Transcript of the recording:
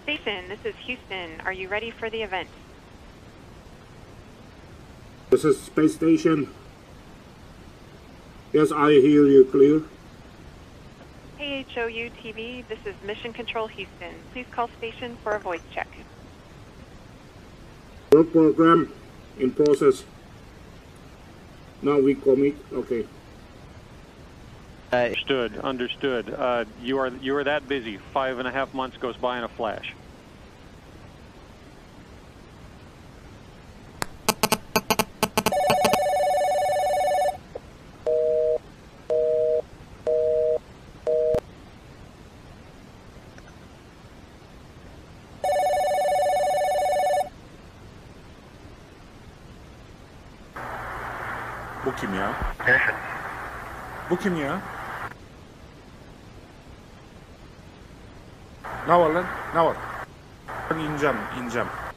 Station, this is Houston. Are you ready for the event? This is Space Station. Yes, I hear you clear. KHOU TV, this is Mission Control Houston. Please call station for a voice check. Work program in process. Now we commit. Okay. Understood. You are that busy. 5.5 months goes by in a flash. Bu kim ya? Bu kim ya? Ne var lan? Ne var? Ben ineceğim.